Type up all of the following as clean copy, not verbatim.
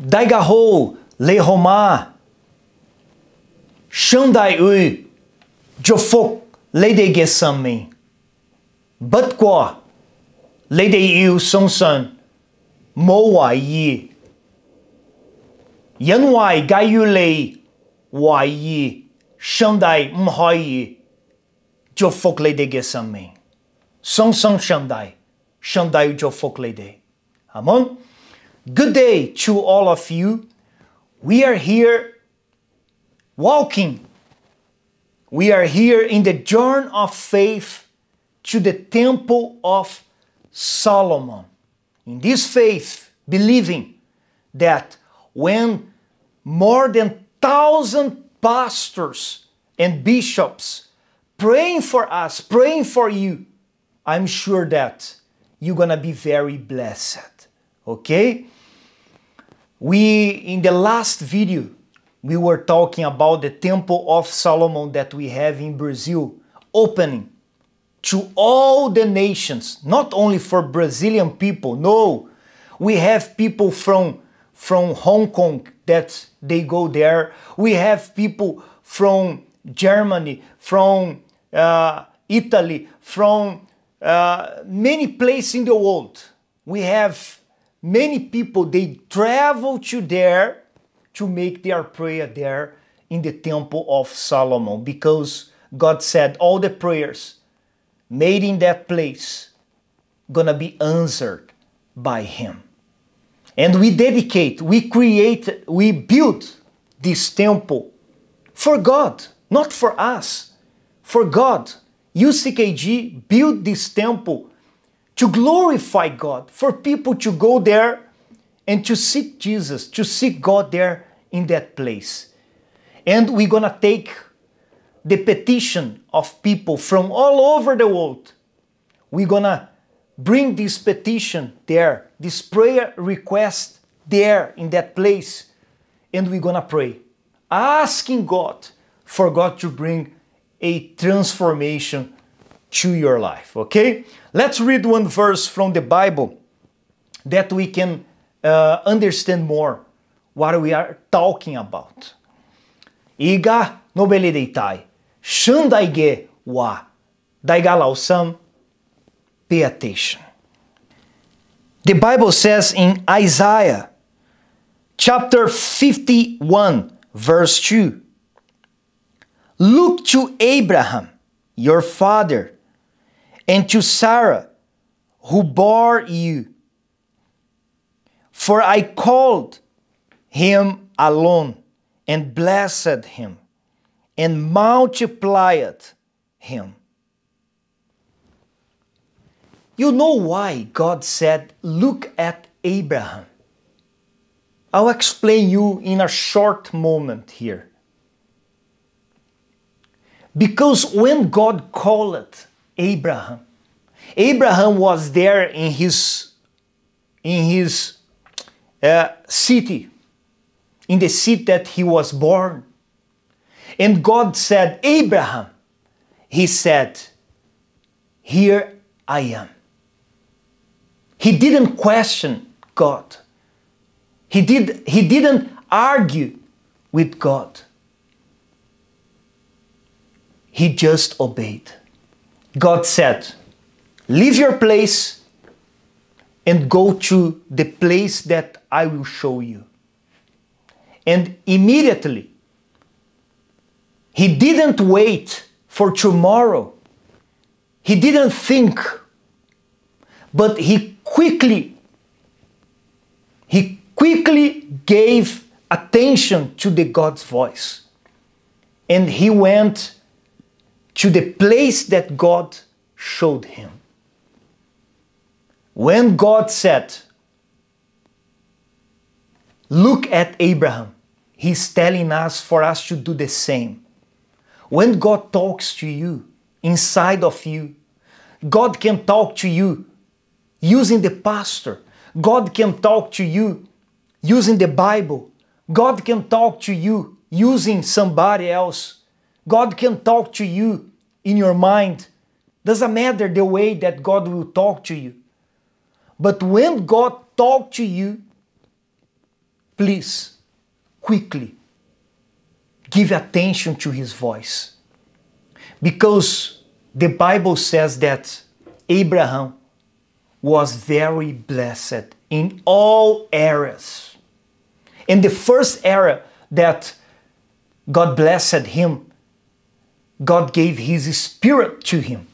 Daigaho Lehoma Shandai Ui Jofok Lede Gesami Butkwa Lede Yu Sonsan Moa Yi Yanwai Gayulei Wai Shandai Mhoi Jofok Lede Gesami Sonsan Shandai Shandai Jofok Lede. Amon. Good day to all of you. We are here walking. We are here in the journey of faith to the Temple of Solomon. In this faith, believing that when more than 1,000 pastors and bishops praying for us, praying for you, I'm sure that you're gonna be very blessed. Okay? In the last video, we were talking about the Temple of Solomon that we have in Brazil, opening to all the nations, not only for Brazilian people, no. We have people from Hong Kong that they go there. We have people from Germany, from Italy, from many places in the world. We have many people, they travel to there to make their prayer there in the Temple of Solomon, because God said all the prayers made in that place gonna be answered by Him. And we built this temple for God, not for us, for God. UCKG built this temple to glorify God, for people to go there and to seek Jesus, to seek God there in that place. And we're gonna take the petition of people from all over the world. We're gonna bring this petition there, this prayer request there in that place, and we're gonna pray, asking God for God to bring a transformation to your life, okay? Let's read one verse from the Bible that we can understand more what we are talking about. Iga nobeledeitai, shandaige wa, daigalausam, pay attention. The Bible says in Isaiah chapter 51 verse 2, look to Abraham, your father, and to Sarah, who bore you. For I called him alone, and blessed him, and multiplied him. You know why God said, look at Abraham? I'll explain you in a short moment here. Because when God called Abraham, Abraham was there in his city, in the city that he was born. And God said, Abraham, He said, here I am. He didn't question God. He didn't argue with God. He just obeyed. God said, leave your place and go to the place that I will show you. And immediately, he didn't wait for tomorrow. He didn't think, but he quickly gave attention to the God's voice. And he went to the place that God showed him. When God said, look at Abraham, He's telling us for us to do the same. When God talks to you, inside of you, God can talk to you using the pastor. God can talk to you using the Bible. God can talk to you using somebody else. God can talk to you in your mind. Doesn't matter the way that God will talk to you. But when God talks to you, please, quickly, give attention to his voice. Because the Bible says that Abraham was very blessed in all areas. And the first area that God blessed him, God gave his spirit to him,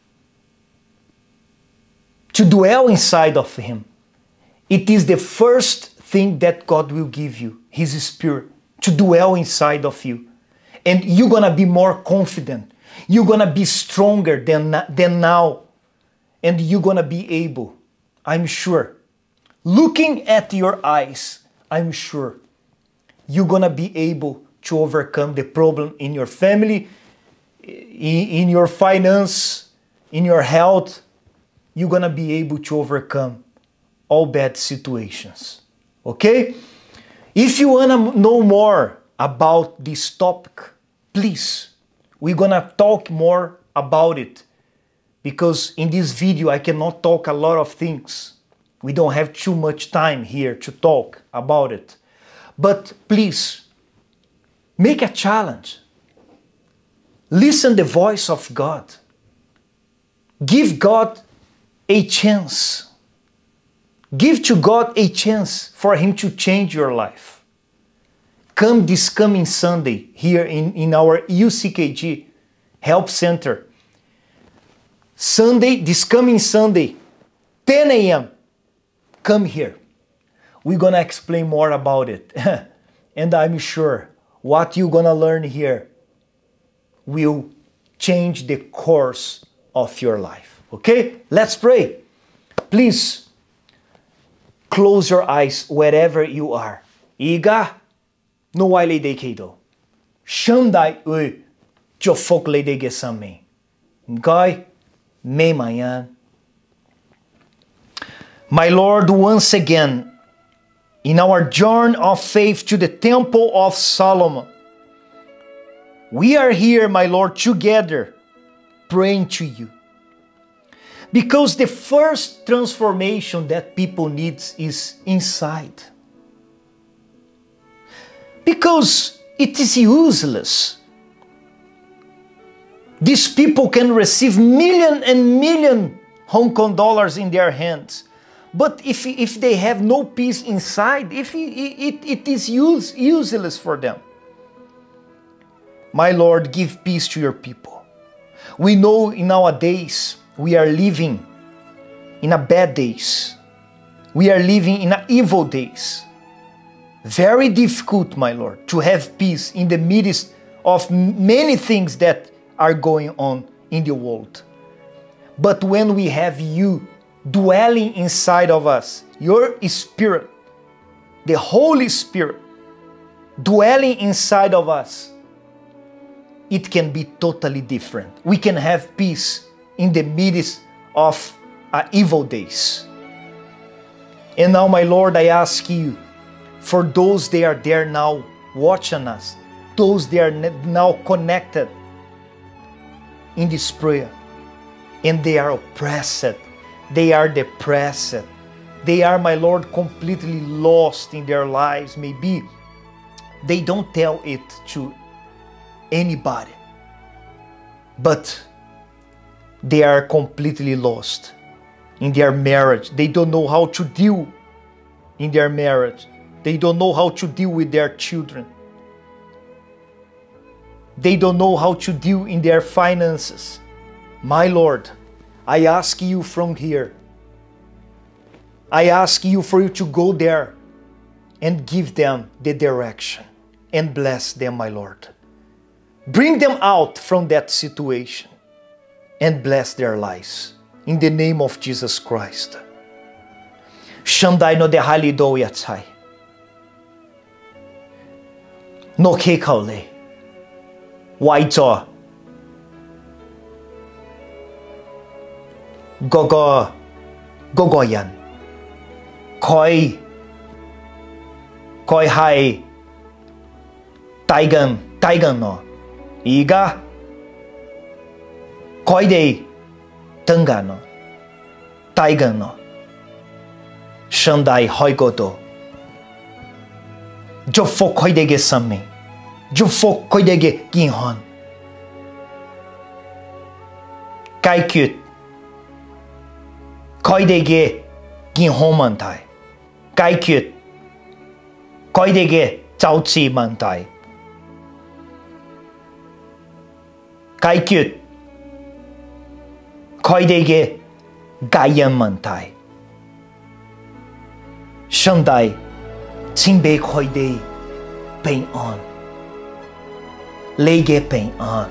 to dwell inside of him. It is the first thing that God will give you, his spirit, to dwell inside of you. And you're gonna be more confident. You're gonna be stronger than now. And you're gonna be able, I'm sure, looking at your eyes, I'm sure, you're gonna be able to overcome the problem in your family, in your finance, in your health. You're gonna be able to overcome all bad situations. Okay? If you wanna know more about this topic, please, we're gonna talk more about it, because in this video I cannot talk a lot of things. We don't have too much time here to talk about it. But please, make a challenge. Listen the voice of God. Give God a chance. Give to God a chance for him to change your life. Come this coming Sunday here in our UCKG Help Center. This coming Sunday, 10 a.m. Come here. We're gonna explain more about it. And I'm sure what you're gonna learn here will change the course of your life. Okay? Let's pray. Please, close your eyes wherever you are. Iga no waile de keido. Shandai ui jofok le de gesame. Ngai me mayan. My Lord, once again, in our journey of faith to the Temple of Solomon, we are here, my Lord, together, praying to you. Because the first transformation that people need is inside. Because it is useless. These people can receive million and million Hong Kong dollars in their hands. But if they have no peace inside, it is useless for them. My Lord, give peace to your people. We know in nowadays we are living in a bad days. We are living in a evil days. Very difficult, my Lord, to have peace in the midst of many things that are going on in the world. But when we have you dwelling inside of us, your Spirit, the Holy Spirit, dwelling inside of us, it can be totally different. We can have peace in the midst of evil days. And now, my Lord, I ask you, for those that are there now watching us, those that are now connected in this prayer, and they are oppressed, they are depressed, they are, my Lord, completely lost in their lives. Maybe they don't tell it to anybody, but they are completely lost in their marriage. They don't know how to deal in their marriage. They don't know how to deal with their children. They don't know how to deal in their finances. My Lord, I ask you from here, I ask you for you to go there and give them the direction and bless them, my Lord. Bring them out from that situation and bless their lives. In the name of Jesus Christ. Shandai no de hali do yatsai. No ke kaule. Waito. Gogoyan. Koi hai. Taigan no. Iga. Koi dei. Tangano. Taigano. Shandai hoigodo. 祝福佢哋嘅生命，祝福佢哋嘅健康，解決佢哋嘅健康問題，解決佢哋嘅就治問題，解決佢哋嘅家人問題。上帝請俾佢哋平安，你嘅平安，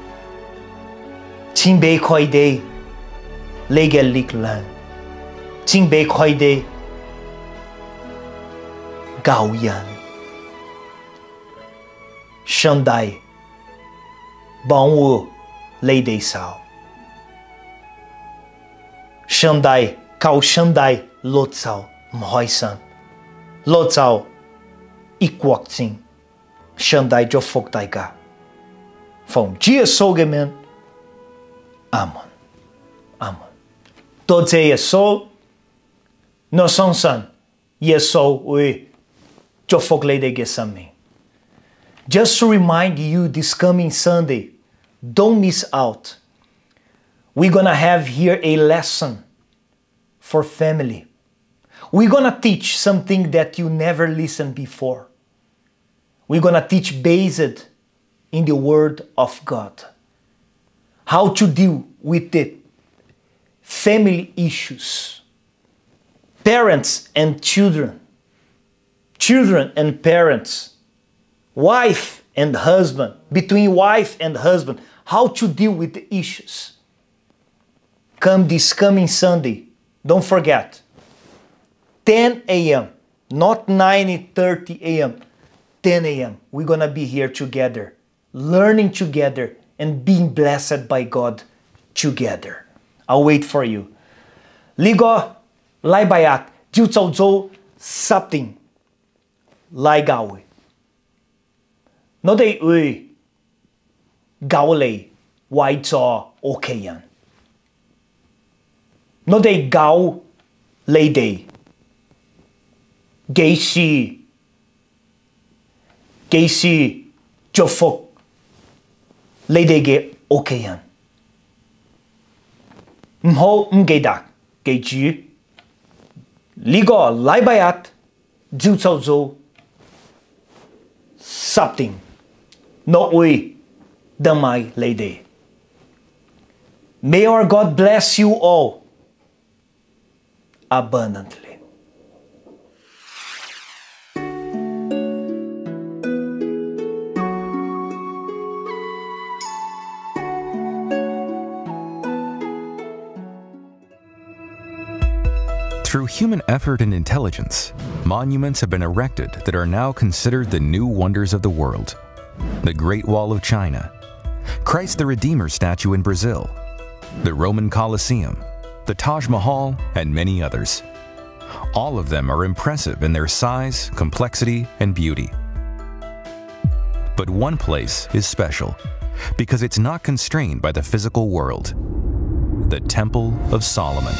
請俾佢哋你嘅力量，請俾佢哋救人。上帝保護你哋手，上帝求上帝攞走唔開心，攞走抑鬱症。上帝祝福大家，奉主耶穌嘅名，阿門，阿門。多謝耶穌，我相信耶穌會祝福你哋嘅生命。Just to remind you this coming Sunday, don't miss out. We're gonna have here a lesson for family. We're gonna teach something that you never listened before. We're gonna teach based in the Word of God. How to deal with the family issues. Parents and children. Children and parents. Wife and husband. Between wife and husband. How to deal with the issues. Come this coming Sunday. Don't forget. 10 a.m. Not 9:30 a.m. 10 a.m. We're gonna be here together. Learning together and being blessed by God together. I'll wait for you. Ligo lai bayat jiu zhou zhou something lai gawi. No day ui gao lei wai zhou okayan. No day gao lei day. Gei si cho phục lấy đề ghê ok hẳn. Mho gây đặc gây chú lý gò lại bài át dư châu dô something no uy đâm ai lấy đề. May our God bless you all abundantly. Through human effort and intelligence, monuments have been erected that are now considered the new wonders of the world. The Great Wall of China, Christ the Redeemer statue in Brazil, the Roman Colosseum, the Taj Mahal, and many others. All of them are impressive in their size, complexity, and beauty. But one place is special because it's not constrained by the physical world: the Temple of Solomon.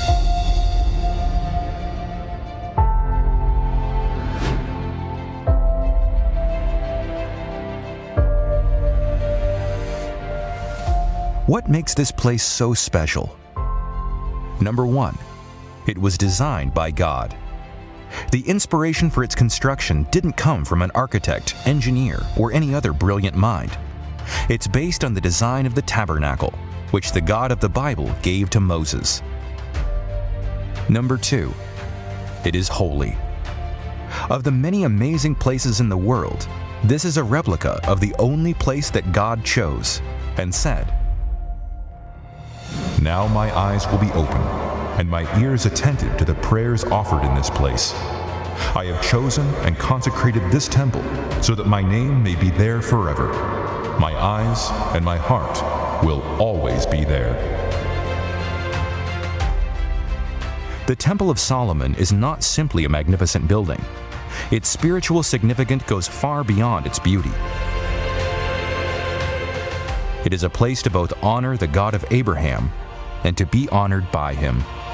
What makes this place so special? Number one, it was designed by God. The inspiration for its construction didn't come from an architect, engineer, or any other brilliant mind. It's based on the design of the tabernacle, which the God of the Bible gave to Moses. Number two, it is holy. Of the many amazing places in the world, this is a replica of the only place that God chose and said, "Now my eyes will be open, and my ears attentive to the prayers offered in this place. I have chosen and consecrated this temple so that my name may be there forever. My eyes and my heart will always be there." The Temple of Solomon is not simply a magnificent building. Its spiritual significance goes far beyond its beauty. It is a place to both honor the God of Abraham and to be honored by him.